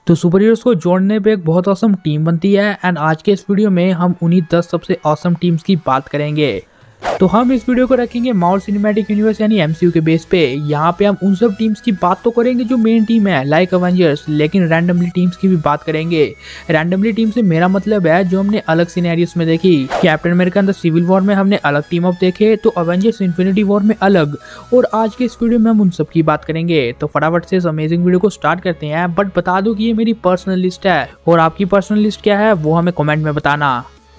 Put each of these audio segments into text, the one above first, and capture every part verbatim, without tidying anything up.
तो super heroes को जोड़ने पे एक बहुत औसम टीम बनती है एंड आज के इस वीडियो में हम उन्हीं दस सबसे औसम टीम्स की बात करेंगे। तो हम इस वीडियो को रखेंगे मार्वल सिनेमैटिक यूनिवर्स यानी एमसीयू के बेस पे। यहाँ पे हम उन सब टीम्स की बात तो करेंगे जो मेन टीम है लाइक अवेंजर्स, लेकिन रैंडमली टीम्स की भी बात करेंगे। रैंडमली टीम से मेरा मतलब है जो हमने अलग सिनेरियोस में देखी। Captain America the Civil War में हमने अलग टीम अप देखे, तो अवेंजर्स इन्फिनिटी वॉर में अलग, और आज के इस वीडियो में हम उन सब की बात करेंगे। तो फटाफट से इस अमेजिंग वीडियो को स्टार्ट करते हैं। बट बता दो कि ये मेरी पर्सनल लिस्ट है और आपकी पर्सनल लिस्ट क्या है वो हमें कमेंट में बताना।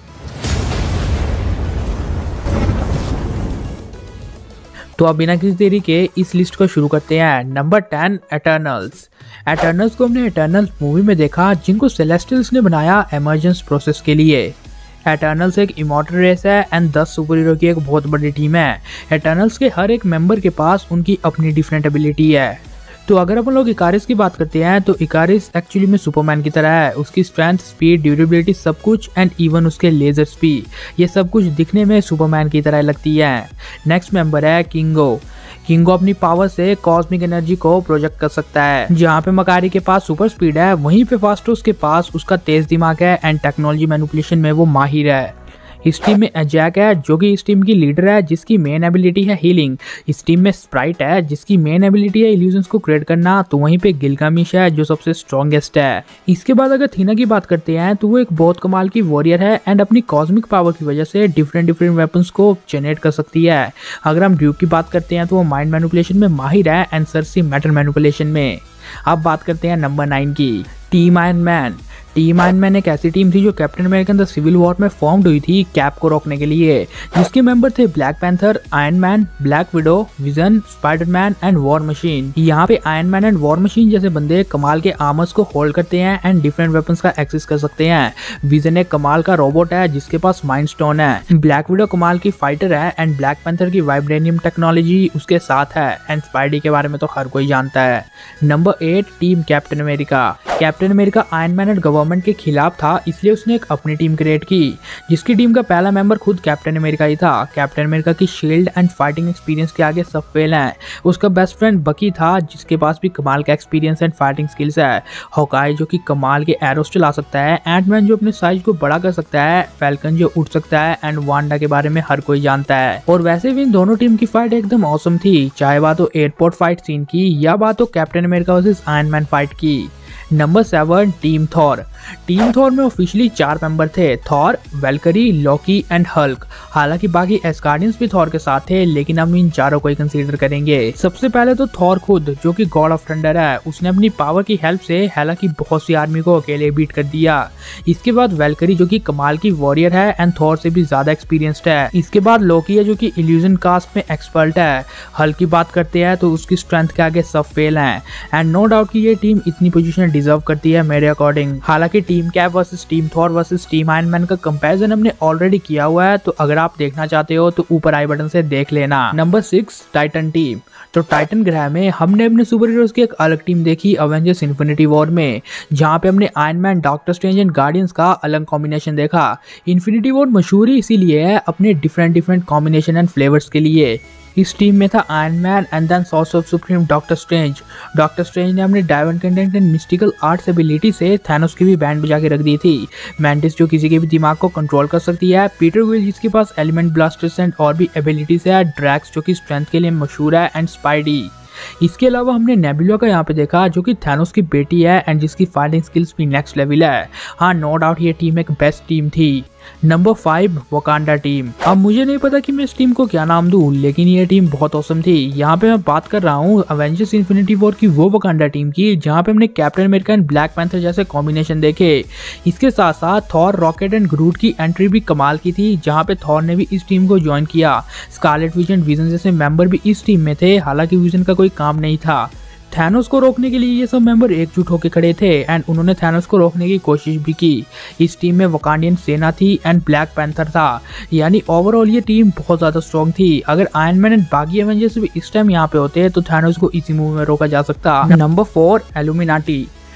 तो अब बिना किसी देरी के इस लिस्ट को शुरू करते हैं। Number ten, Eternals. एटर्नल्स को हमने एटर्नल्स मूवी में देखा, जिनको सेलेस्टियल्स ने बनाया इमर्जेंस प्रोसेस के लिए। एटर्नल्स एक इमॉर्टल रेस है एंड दस सुपर हीरो की एक बहुत बड़ी टीम है। एटर्नल्स के हर एक मेंबर के पास उनकी अपनी डिफरेंट एबिलिटी है। तो अगर अपन लोग इकारिस की बात करते हैं तो इकारिस एक्चुअली में सुपरमैन की तरह है। उसकी स्ट्रेंथ, स्पीड, ड्यूरेबिलिटी सब कुछ एंड इवन उसके लेजर स्पीड, ये सब कुछ दिखने में सुपरमैन की तरह लगती है। नेक्स्ट मेंबर है किंगो। किंगो अपनी पावर से कॉस्मिक एनर्जी को प्रोजेक्ट कर सकता है। जहाँ पे मकारी के पास सुपर स्पीड है, वहीं पे फास्टोस के पास उसका तेज दिमाग है एंड टेक्नोलॉजी मैनिपुलेशन में वो माहिर है। इस टीम में एजैक है जो कि इस टीम की लीडर है, जिसकी मेन एबिलिटी है हीलिंग। इस टीम में स्प्राइट है जिसकी मेन एबिलिटी है इल्यूजन्स को क्रिएट करना। तो वहीं पे गिलगामेश है जो सबसे स्ट्रॉन्गेस्ट है। इसके बाद अगर थीना की बात करते हैं तो वो एक बहुत कमाल की वॉरियर है एंड अपनी कॉस्मिक पावर की वजह से डिफरेंट डिफरेंट वेपन्स को जनरेट कर सकती है। अगर हम ड्यूक की बात करते हैं तो वो माइंड मैनिपुलेशन में माहिर है एंड सरसी मैटर मैनिपुलेशन में। अब बात करते हैं नंबर नाइन की, team Iron Man. Team Iron Man एक ऐसी टीम थी जो Captain America the Civil War में फॉर्म्ड हुई थी कैप को रोकने के लिए, जिसके मेंबर थे Black Panther, Iron Man, Black Widow, Vision, Spiderman and War Machine. यहाँ पे Iron Man and War Machine जैसे बंदे कमाल के आर्मर्स को होल्ड करते हैं एंड डिफरेंट वेपन्स का एक्सेस कर सकते हैं। विजन एक कमाल का रोबोट है जिसके पास माइंड स्टोन है। ब्लैक विडो कमाल की फाइटर है एंड ब्लैक पैंथर की वाइब्रेनियम टेक्नोलॉजी उसके साथ है एंड स्पाइडी के बारे में तो हर कोई जानता है। Number eight, team Captain America. Captain America Iron Man and government के खिलाफ था, इसलिए उसने एक अपनी टीम क्रिएट की, जिसकी टीम का पहला मेंबर खुद कैप्टन अमेरिका ही था। कैप्टन अमेरिका की शील्ड एंड फाइटिंग एक्सपीरियंस के आगे सब फेल हैं। उसका बेस्ट फ्रेंड बकी था जिसके पास भी कमाल का एक्सपीरियंस एंड फाइटिंग स्किल्स है। हॉकाई जो कि कमाल के एरोस चला सकता है, एंटमैन जो अपने साइज को बड़ा कर सकता है, फैल्कन जो उड़ सकता है एंड वांडा के बारे में हर कोई जानता है। और वैसे भी इन दोनों टीम की फाइट एकदम ऑसम थी, चाहे बात हो एयरपोर्ट फाइट सीन की या बात हो Captain America versus Iron Man fight की। Number seven, team Thor. Team Thor में ऑफिशियली चार मेंबर थे, Thor, Valkyrie, Loki and Hulk. हालांकि बाकी एस्गार्डियंस भी थॉर के साथ थे, लेकिन हम इन चारों को ही कंसीडर करेंगे। सबसे पहले तो थॉर खुद जो कि गॉड ऑफ थंडर है, उसने अपनी पावर की हेल्प से हालांकि बहुत सी आर्मी को अकेले बीट कर दिया। इसके बाद वेल्करी जो कि कमाल की वॉरियर है एंड थॉर से भी ज्यादा एक्सपीरियंस्ड है। इसके बाद लॉकी है जो कि इल्यूजन कास्ट में एक्सपर्ट है। हल्क की बात करते हैं तो उसकी स्ट्रेंथ के आगे सब फेल हैं एंड नो डाउट कि ये टीम इतनी पोजीशन डिजर्व करती है मेरे अकॉर्डिंग। हालांकि team Cap versus team Thor versus team Iron Man का कंपैरिजन हमने ऑलरेडी किया हुआ है, तो अगर आप देखना चाहते हो तो ऊपर आई बटन से देख लेना। Number six, Titan team. तो टाइटन ग्रह में हमने अपने सुपर हीरोज की एक अलग टीम देखी अवेंजर्स इन्फिनिटी वॉर में, जहां पे हमने Iron Man, Doctor Strange and Guardians का अलग कॉम्बिनेशन देखा। इन्फिनिटी वॉर मशहूर ही इसीलिए है अपने different different combination and flavours के लिए। इस टीम में था Iron Man and then sorcerer supreme Doctor Strange. Doctor Strange ने अपने diamond content and mystical arts ability से थैनोस की भी बैंड बजा के रख दी थी। मैंटिस जो किसी के भी दिमाग को कंट्रोल कर सकती है, पीटर क्विल जिसके पास एलिमेंट ब्लास्टर्स एंड और भी एबिलिटीज है, ड्रैक्स जो कि स्ट्रेंथ के लिए मशहूर है एंड स्पाइडी। इसके अलावा हमने नेबुला का यहाँ पे देखा जो कि थैनोस की बेटी है एंड जिसकी फाइटिंग स्किल्स भी नेक्स्ट लेवल है। हाँ, नो डाउट ये टीम एक बेस्ट टीम थी। Number five, Wakanda team. अब मुझे नहीं पता कि मैं इस टीम को क्या नाम दूं, लेकिन ये टीम बहुत औसम थी। यहाँ पे मैं बात कर रहा हूँ अवेंजर्स इन्फिनिटी वॉर की वो वकांडा टीम की, जहाँ पे हमने Captain America and Black Panther जैसे कॉम्बिनेशन देखे। इसके साथ साथ थॉर, रॉकेट एंड ग्रूट की एंट्री भी कमाल की थी, जहाँ पे थॉर ने भी इस टीम को ज्वाइन किया। स्कारलेट विजन, विजन जैसे मेंबर भी इस टीम में थे, हालांकि विजन का कोई काम नहीं था। थैनोस को रोकने के लिए ये सब मेंबर एकजुट होकर खड़े थे एंड उन्होंने थैनोस को रोकने की कोशिश भी की। इस टीम में वकांडियन सेना थी एंड ब्लैक पैंथर था, यानी ओवरऑल ये टीम बहुत ज्यादा स्ट्रॉन्ग थी। अगर आयरन मैन एंड बाकी एवेंजर्स भी इस टाइम यहाँ पे होते तो थैनोस को इसी मूव में रोका जा सकता। Number four, Illuminati.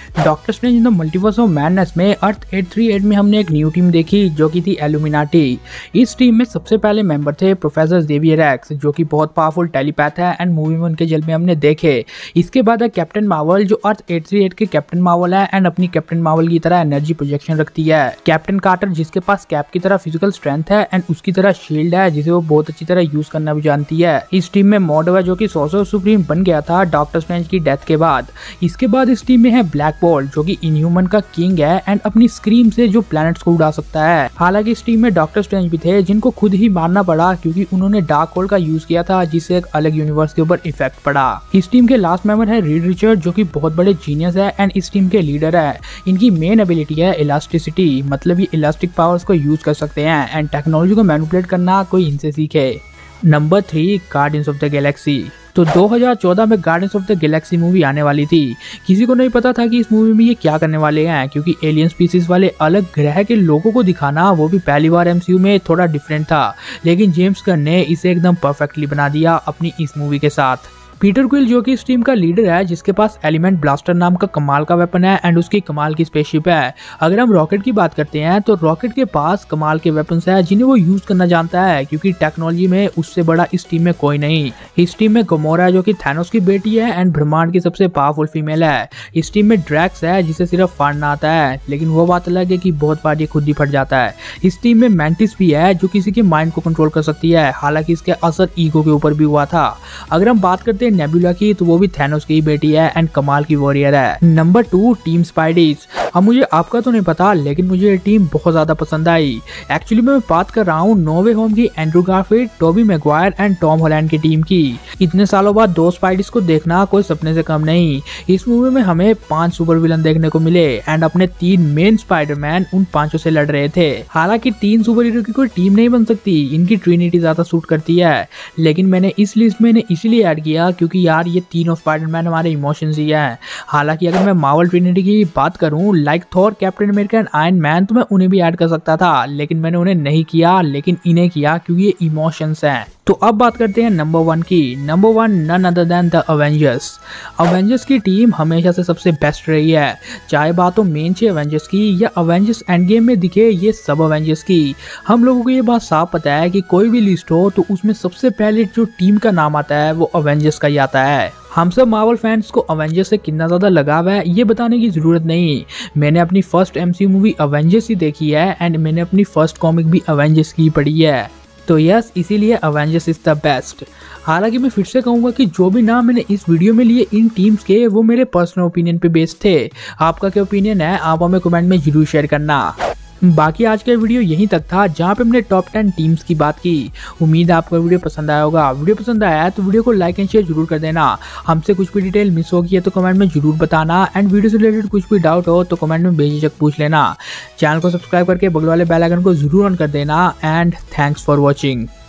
Doctor Strange in the Multiverse of Madness में अर्थ एट थ्री एट में हमने एक न्यू टीम देखी जो कि थी इल्यूमिनाटी। इस टीम में सबसे पहले मेंबर थे प्रोफेसर जेवियर एक्स जो कि बहुत पावरफुल टेलीपैथ है एंड मूवी में उनके जल में हमने देखे। इसके बाद है कैप्टन मार्वल जो अर्थ एट थ्री एट के कैप्टन मार्वल है एंड अपनी कैप्टन मार्वल की तरह एनर्जी प्रोजेक्शन रखती है। कैप्टन कार्टर जिसके पास कैप की तरह फिजिकल स्ट्रेंथ है एंड उसकी तरह शील्ड है जिसे वो बहुत अच्छी तरह यूज करना भी जानती है। इस टीम में मॉर्डोवा जो कि सोर्सर सुप्रीम बन गया था डॉक्टर स्ट्रेंज की डेथ के बाद। इसके बाद इस टीम में है ब्लैक बोल्ट जो कि इनह्यूमन का किंग है एंड अपनी स्क्रीम से जो प्लैनेट्स को उड़ा सकता है। हालांकि इस टीम में डॉक्टर स्ट्रेंज भी थे जिनको खुद ही मारना पड़ा क्योंकि उन्होंने डार्क होल्ड का यूज किया था जिससे एक अलग यूनिवर्स के ऊपर इफेक्ट पड़ा। इस टीम के लास्ट मेंबर है रीड रिचर्ड जो कि बहुत बड़े जीनियस है एंड इस टीम के लीडर है। इनकी मेन एबिलिटी है इलास्टिसिटी, मतलब ये इलास्टिक पावर्स को यूज कर सकते हैं एंड टेक्नोलॉजी को मैनिपुलेट करना कोई इनसे सीखे। Number three, Guardians of the Galaxy. तो दो हज़ार चौदह में Guardians of the Galaxy movie आने वाली थी। किसी को नहीं पता था कि इस मूवी में ये क्या करने वाले हैं क्योंकि एलियन स्पीसीज वाले अलग ग्रह के लोगों को दिखाना वो भी पहली बार एमसीयू में थोड़ा डिफरेंट था, लेकिन जेम्स गन ने इसे एकदम परफेक्टली बना दिया अपनी इस मूवी के साथ। पीटर क्विल जो कि इस टीम का लीडर है जिसके पास एलिमेंट ब्लास्टर नाम का कमाल का वेपन है एंड उसकी कमाल की स्पेसशिप है। अगर हम रॉकेट की बात करते हैं तो रॉकेट के पास कमाल के वेपन्स है जिन्हें वो यूज करना जानता है क्योंकि टेक्नोलॉजी में उससे बड़ा इस टीम में कोई नहीं। इस टीम में गमोरा जो कि थैनोस की बेटी है एंड ब्रह्मांड की सबसे पावरफुल फीमेल है। इस टीम में ड्रैक्स है जिसे सिर्फ फाड़ना आता है, लेकिन वो बात अलग है कि बहुत बार ये खुद ही फट जाता है। इस टीम में मैंटिस भी है जो किसी के माइंड को कंट्रोल कर सकती है, हालांकि इसके असर ईगो के ऊपर भी हुआ था। अगर हम बात करते हैं नेबुला की तो वो भी थैनोस की बेटी है एंड कमाल की वॉरियर है। Number two, team Spideys. अब मुझे आपका तो नहीं पता लेकिन मुझे ये टीम बहुत ज्यादा पसंद आई। एक्चुअली मैं बात कर रहा हूँ नो वे होम की Andrew Garfield, Tobey Maguire and Tom Holland की टीम की। इतने सालों बाद दो स्पाइडीज को देखना कोई सपने से कम नहीं। इस मूवी में हमें पांच सुपर विलन देखने को मिले एंड अपने तीन मेन स्पाइडरमैन उन पांचों से लड़ रहे थे। हालांकि तीन सुपर हीरो की कोई टीम नहीं बन सकती, इनकी ट्रिनिटी ज्यादा सूट करती है, लेकिन मैंने इस लिस्ट में इसीलिए ऐड किया क्योंकि यार ये तीनों स्पाइडरमैन हमारे इमोशंस ही हैं। हालांकि अगर मैं मार्वल ट्रिनिटी की बात करूं like Thor, Captain America and Iron Man तो मैं उन्हें भी ऐड कर सकता था, लेकिन मैंने उन्हें नहीं किया, लेकिन इन्हें किया क्योंकि ये इमोशंस हैं। तो अब बात करते हैं नंबर वन की। Number one none other than the Avengers. Avengers की टीम हमेशा से सबसे बेस्ट रही है, चाहे बात हो मेन छह अवेंजर्स की या अवेंजर्स एंड गेम में दिखे ये सब अवेंजर्स की। हम लोगों को ये बात साफ पता है कि कोई भी लिस्ट हो तो उसमें सबसे पहले जो टीम का नाम आता है वो अवेंजर्स का ही आता है। हम सब मार्वल फैंस को अवेंजर्स से कितना ज़्यादा लगाव है ये बताने की ज़रूरत नहीं। मैंने अपनी फर्स्ट एमसीयू मूवी अवेंजर्स ही देखी है एंड मैंने अपनी फर्स्ट कॉमिक भी अवेंजर्स की पढ़ी है, तो यस इसीलिए अवेंजर्स इज द बेस्ट। हालांकि मैं फिर से कहूँगा कि जो भी नाम मैंने इस वीडियो में लिए इन टीम्स के वो मेरे पर्सनल ओपिनियन पे बेस्ड थे। आपका क्या ओपिनियन है आप हमें कमेंट में जरूर शेयर करना। बाकी आज का वीडियो यहीं तक था जहाँ पे हमने टॉप टेन टीम्स की बात की। उम्मीद है आपको वीडियो पसंद आया होगा। वीडियो पसंद आया है तो वीडियो को लाइक एंड शेयर जरूर कर देना। हमसे कुछ भी डिटेल मिस होगी है तो कमेंट में जरूर बताना एंड वीडियो से रिलेटेड कुछ भी डाउट हो तो कमेंट में बेझिझक पूछ लेना। चैनल को सब्सक्राइब करके बगल वाले बेल आइकन को जरूर ऑन कर देना एंड थैंक्स फॉर वॉचिंग।